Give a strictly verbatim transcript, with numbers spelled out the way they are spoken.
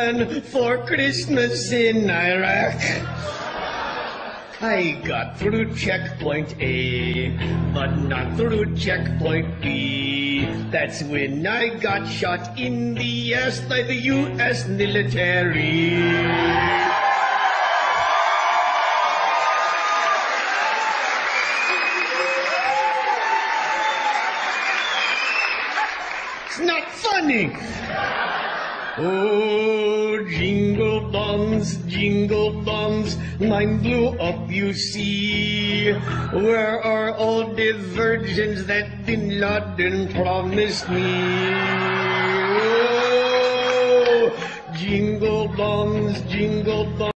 man for Christmas in Iraq. I got through checkpoint A, but not through checkpoint B. That's when I got shot in the ass by the U S military. It's not funny. Oh, jingle bombs, jingle bombs, mine blew up, you see. Where are all the virgins that Bin Laden promised me? Oh, jingle bombs, jingle bombs.